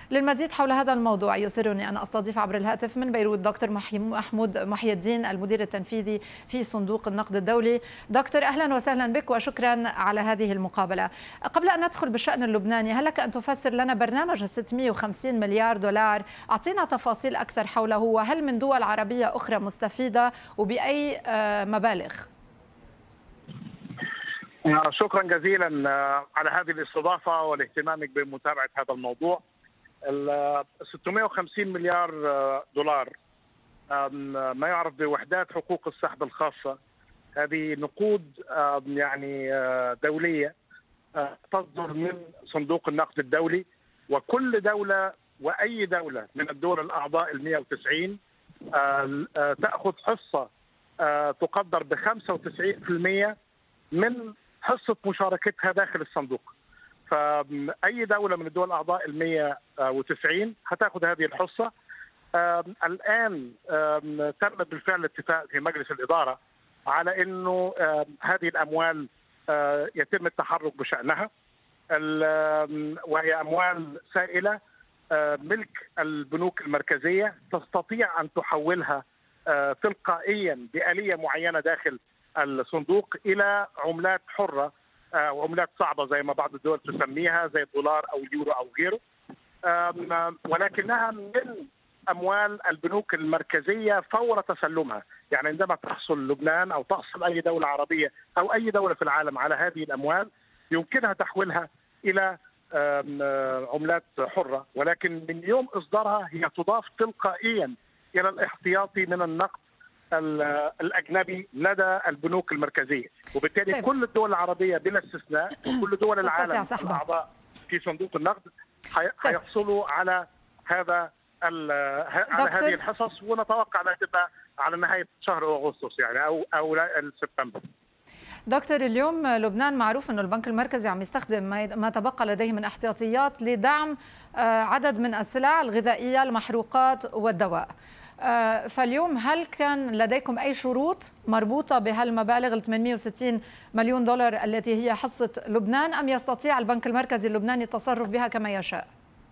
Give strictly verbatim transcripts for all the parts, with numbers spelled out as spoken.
للمزيد حول هذا الموضوع يسرني أن أستضيف عبر الهاتف من بيروت دكتور محمود محي الدين المدير التنفيذي في صندوق النقد الدولي. دكتور أهلا وسهلا بك وشكرا على هذه المقابلة. قبل أن ندخل بالشأن اللبناني، هل لك أن تفسر لنا برنامج ستمئة وخمسين مليار دولار؟ أعطينا تفاصيل أكثر حوله، وهل من دول عربية أخرى مستفيدة وبأي مبالغ؟ شكرا جزيلا على هذه الاستضافة والاهتمامك بمتابعة هذا الموضوع. ال ستمئة وخمسين مليار دولار ما يعرف بوحدات حقوق السحب الخاصة، هذه نقود يعني دولية تصدر من صندوق النقد الدولي، وكل دولة وأي دولة من الدول الأعضاء المئة وتسعين تأخذ حصة تقدر ب خمسة وتسعين بالمئة من حصة مشاركتها داخل الصندوق. فأي دولة من الدول الأعضاء المئة وتسعين هتاخذ هذه الحصة. الآن تم بالفعل اتفاق في مجلس الإدارة على أنه هذه الأموال يتم التحرك بشأنها، وهي أموال سائلة ملك البنوك المركزية، تستطيع أن تحولها تلقائيا بآلية معينة داخل الصندوق إلى عملات حرة وعملات صعبة زي ما بعض الدول تسميها، زي الدولار أو اليورو أو غيره، ولكنها من أموال البنوك المركزية فور تسلمها. يعني عندما تحصل لبنان أو تحصل أي دولة عربية أو أي دولة في العالم على هذه الأموال يمكنها تحويلها إلى عملات حرة، ولكن من يوم إصدارها هي تضاف تلقائيا إلى الاحتياطي من النقد الأجنبي لدى البنوك المركزية. وبالتالي طيب. كل الدول العربية بلا استثناء وكل دول العالم الأعضاء في صندوق النقد حيحصلوا طيب. على هذا على هذه الحصص، ونتوقع انها تبقى على نهايه شهر اغسطس يعني او او سبتمبر. دكتور، اليوم لبنان معروف انه البنك المركزي عم يستخدم ما تبقى لديه من احتياطيات لدعم عدد من السلع الغذائيه، المحروقات والدواء. فاليوم هل كان لديكم أي شروط مربوطة بهالمبالغ ال ثمانمئة وستين مليون دولار التي هي حصة لبنان، أم يستطيع البنك المركزي اللبناني التصرف بها كما يشاء؟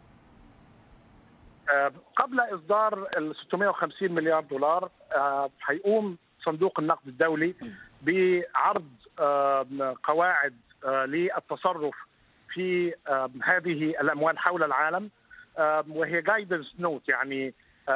قبل إصدار ال ستمئة وخمسين مليار دولار هيقوم صندوق النقد الدولي بعرض قواعد للتصرف في هذه الأموال حول العالم، وهي جايدنس نوت، يعني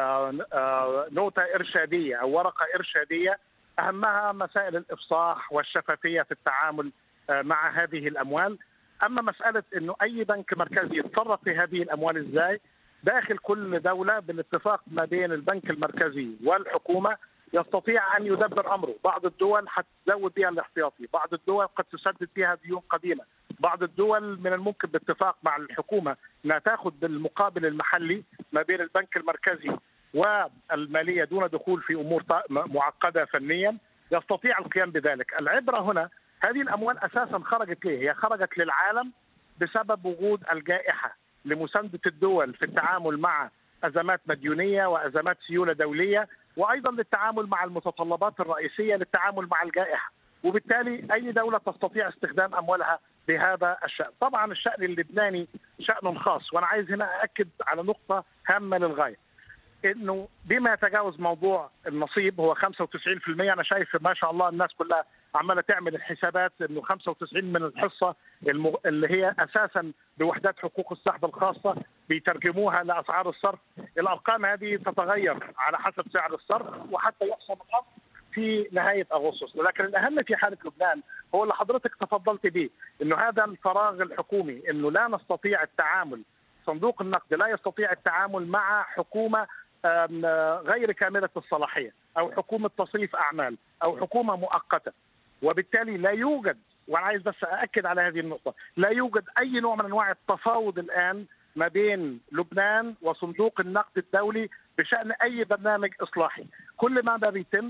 نوتة إرشادية أو ورقة إرشادية أهمها مسائل الإفصاح والشفافية في التعامل مع هذه الأموال. أما مسألة أنه أي بنك مركزي يتصرف في هذه الأموال إزاي داخل كل دولة بالاتفاق ما بين البنك المركزي والحكومة يستطيع أن يدبر أمره. بعض الدول حتزود بها الاحتياطي، بعض الدول قد تسدد بها ديون قديمة، بعض الدول من الممكن باتفاق مع الحكومة أنها تأخذ بالمقابل المحلي ما بين البنك المركزي والمالية دون دخول في أمور معقدة فنيا، يستطيع القيام بذلك. العبرة هنا هذه الأموال أساسا خرجت ليه؟ هي خرجت للعالم بسبب وجود الجائحة لمساندة الدول في التعامل مع أزمات مديونية وأزمات سيولة دولية، وأيضا للتعامل مع المتطلبات الرئيسية للتعامل مع الجائحة. وبالتالي أي دولة تستطيع استخدام أموالها بهذا الشأن. طبعا الشأن اللبناني شأن خاص، وأنا عايز هنا أأكد على نقطة هامة للغاية، إنه بما يتجاوز موضوع النصيب هو خمسة وتسعين بالمئة. أنا شايف ما شاء الله الناس كلها عمالة تعمل الحسابات إنه خمسة وتسعين من الحصة اللي هي أساسا بوحدات حقوق السحب الخاصة بيترجموها لأسعار الصرف. الأرقام هذه تتغير على حسب سعر الصرف وحتى يحصل الأمر في نهاية أغسطس. لكن الأهم في حالة لبنان هو اللي حضرتك تفضلت به، إنه هذا الفراغ الحكومي، إنه لا نستطيع التعامل، صندوق النقد لا يستطيع التعامل مع حكومة غير كاملة الصلاحية أو حكومة تصريف أعمال أو حكومة مؤقتة. وبالتالي لا يوجد، وأنا عايز بس أأكد على هذه النقطة، لا يوجد أي نوع من أنواع التفاوض الآن ما بين لبنان وصندوق النقد الدولي بشأن أي برنامج إصلاحي. كل ما بيتم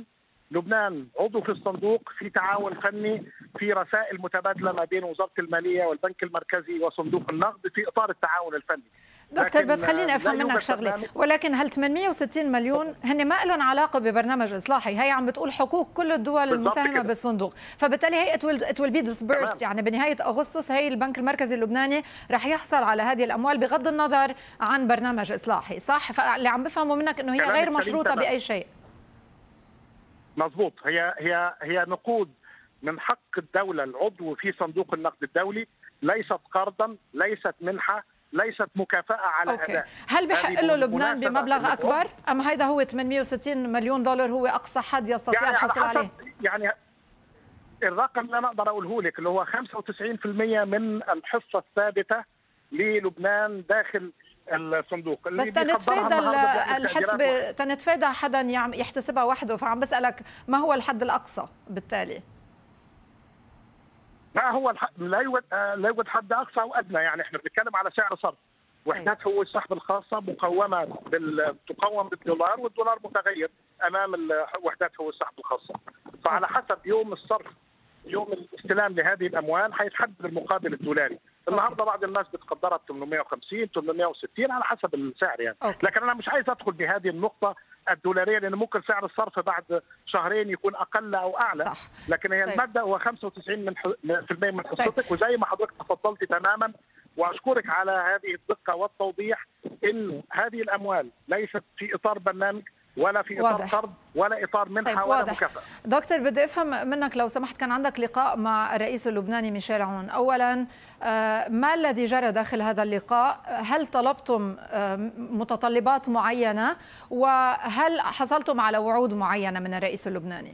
لبنان عضو في الصندوق، في تعاون فني، في رسائل متبادله ما بين وزاره الماليه والبنك المركزي وصندوق النقد في اطار التعاون الفني. دكتور بس خليني افهم منك شغله، ولكن هل ثمانمئة وستين مليون هن ما لهم علاقه ببرنامج اصلاحي؟ هي عم بتقول حقوق كل الدول المساهمه بالصندوق، فبالتالي هي ات ويل بي disbursed، يعني بنهايه اغسطس هي البنك المركزي اللبناني رح يحصل على هذه الاموال بغض النظر عن برنامج اصلاحي، صح؟ فاللي عم بفهمه منك انه هي غير مشروطه باي شيء. مضبوط، هي هي هي نقود من حق الدوله العضو في صندوق النقد الدولي، ليست قرضا، ليست منحه، ليست مكافأة على أوكي. أداء. هل بحق له لبنان بمبلغ أكبر أم هذا هو ثمانمئة وستين مليون دولار هو أقصى حد يستطيع يعني الحصول عليه؟ يعني الرقم اللي أنا أقدر أقوله لك اللي هو خمسة وتسعين بالمئة من الحصة الثابتة للبنان داخل الصندوق. بس تنتفادى الحسبة، تنتفادى حدا يحتسبها وحده، فعم بسألك ما هو الحد الأقصى بالتالي؟ ما هو الح... لا يوجد لا يوجد حد اقصى او ادنى، يعني احنا بنتكلم على سعر صرف. وحدات هو السحب الخاصه مقومه بال... تقوم بالدولار، والدولار متغير امام وحدات هو السحب الخاصه. فعلى حسب يوم الصرف، يوم الاستلام لهذه الاموال حيتحدد المقابل الدولاري. النهارده بعض الناس بتقدرها ب ثمانمئة وخمسين ثمانمئة وستين على حسب السعر يعني. أوكي. لكن انا مش عايز ادخل بهذه النقطه الدولاريه لان ممكن سعر الصرف بعد شهرين يكون اقل او اعلى. صح. لكن هي طيب. المبدا هو خمسة وتسعين بالمئة من حصتك. طيب. وزي ما حضرتك تفضلتي تماما واشكرك على هذه الدقه والتوضيح انه هذه الاموال ليست في اطار برنامج ولا في اطار قرض ولا اطار منحه. طيب ولا مكافاه. دكتور بدي افهم منك لو سمحت، كان عندك لقاء مع الرئيس اللبناني ميشيل عون، اولا ما الذي جرى داخل هذا اللقاء؟ هل طلبتم متطلبات معينه؟ وهل حصلتم على وعود معينه من الرئيس اللبناني؟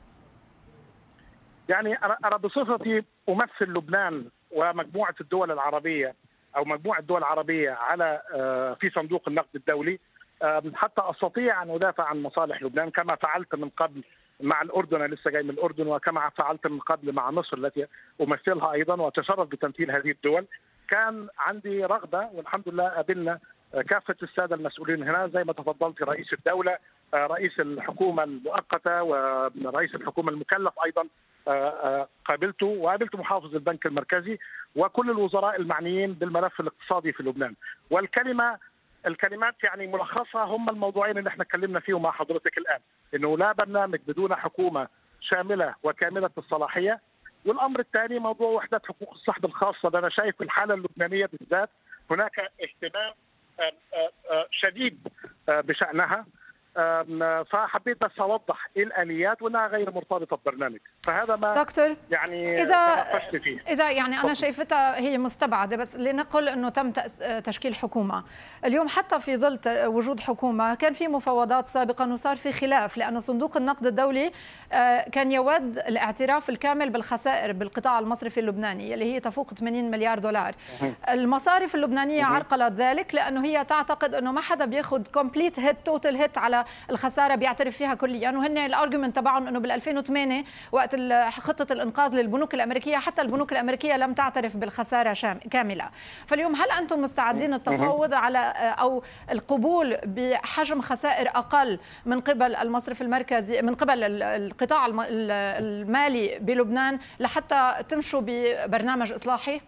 يعني انا بصفتي امثل لبنان ومجموعه الدول العربيه او مجموعه الدول العربيه على في صندوق النقد الدولي، حتى استطيع ان ادافع عن مصالح لبنان كما فعلت من قبل مع الاردن، انا لسه جاي من الاردن، وكما فعلت من قبل مع مصر التي امثلها ايضا واتشرف بتمثيل هذه الدول. كان عندي رغبه والحمد لله قابلنا كافه الساده المسؤولين هنا زي ما تفضلت، رئيس الدوله، رئيس الحكومه المؤقته ورئيس الحكومه المكلف ايضا قابلته، وقابلت محافظ البنك المركزي وكل الوزراء المعنيين بالملف الاقتصادي في لبنان. والكلمه الكلمات يعني ملخصها هم الموضوعين اللي احنا اتكلمنا فيهم مع حضرتك الان، انه لا برنامج بدون حكومه شامله وكامله الصلاحيه، والامر الثاني موضوع وحده حقوق السحب الخاصه. ده انا شايف في الحاله اللبنانيه بالذات هناك اهتمام شديد بشانها، فحبيت بس اوضح ايه الاليات وانها غير مرتبطه ببرنامج. فهذا ما دكتور يعني اذا فيه. اذا يعني انا شايفتها هي مستبعده، بس لنقل انه تم تشكيل حكومه اليوم، حتى في ظل وجود حكومه كان في مفاوضات سابقا وصار في خلاف، لانه صندوق النقد الدولي كان يود الاعتراف الكامل بالخسائر بالقطاع المصرفي اللبناني اللي هي تفوق ثمانين مليار دولار. المصارف اللبنانيه عرقلت ذلك لانه هي تعتقد انه ما حدا بياخذ كومبليت هيت توتال هيت على الخساره بيعترف فيها كليا، وهن الارجيومنت تبعهم انه بال ألفين وثمانية وقت خطه الانقاذ للبنوك الامريكيه حتى البنوك الامريكيه لم تعترف بالخساره كامله. فاليوم هل انتم مستعدين التفاوض على او القبول بحجم خسائر اقل من قبل المصرف المركزي، من قبل القطاع المالي بلبنان لحتى تمشوا ببرنامج اصلاحي؟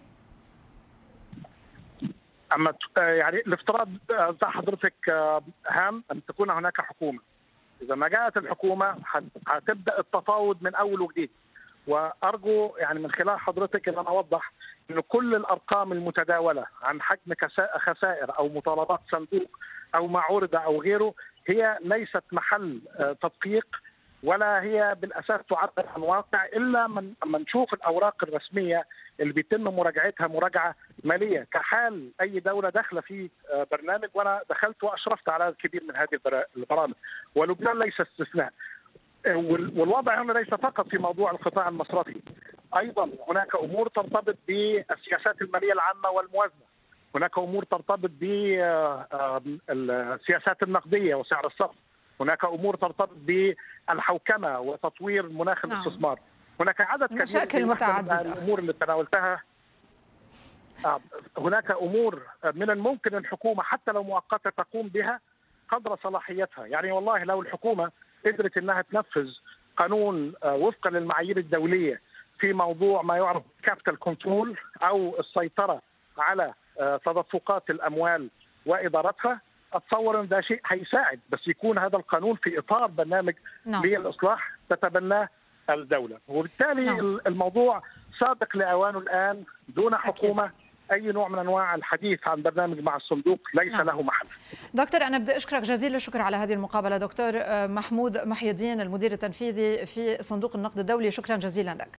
اما يعني الافتراض بتاع حضرتك هام ان تكون هناك حكومه. اذا ما جاءت الحكومه هتبدا التفاوض من اول وجديد. وارجو يعني من خلال حضرتك ان انا اوضح انه كل الارقام المتداوله عن حجم خسائر او مطالبات صندوق او ما عرض او غيره هي ليست محل تدقيق ولا هي بالاساس تعبر عن واقع الا من من نشوف الاوراق الرسميه اللي بيتم مراجعتها مراجعه ماليه كحال اي دوله داخله في برنامج، وانا دخلت واشرفت على الكثير من هذه البرامج ولبنان ليس استثناء. والوضع هنا ليس فقط في موضوع القطاع المصرفي، ايضا هناك امور ترتبط بالسياسات الماليه العامه والموازنه، هناك امور ترتبط بالسياسات النقديه وسعر الصرف، هناك امور ترتبط بالحوكمه وتطوير مناخ نعم. الاستثمار، هناك عدد كبير مشاكل متعدده الامور اللي تناولتها. هناك امور من الممكن الحكومه حتى لو مؤقته تقوم بها قدر صلاحيتها. يعني والله لو الحكومه قدرت انها تنفذ قانون وفقا للمعايير الدوليه في موضوع ما يعرف كابيتال كنترول او السيطره على تدفقات الاموال وادارتها، اتصور ان ده شيء هيساعد، بس يكون هذا القانون في اطار برنامج نعم. للاصلاح تتبناه الدوله، وبالتالي نعم. الموضوع سابق لاوانه الان دون حكومه أكيد. اي نوع من انواع الحديث عن برنامج مع الصندوق ليس نعم. له محل. دكتور انا بدي اشكرك جزيل الشكر على هذه المقابله، دكتور محمود محي الدين المدير التنفيذي في صندوق النقد الدولي، شكرا جزيلا لك.